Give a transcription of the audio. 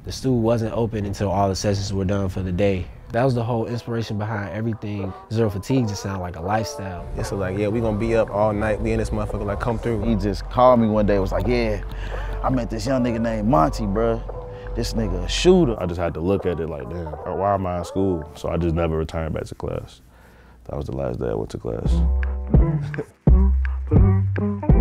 The stool wasn't open until all the sessions were done for the day. That was the whole inspiration behind everything. Zero Fatigue just sounded like a lifestyle. It's like, yeah, we gonna be up all night. We in this motherfucker, like, come through. He just called me one day, was like, yeah, I met this young nigga named Monty, bruh. This nigga a shooter. I just had to look at it like, damn, why am I in school? So I just never returned back to class. That was the last day I went to class.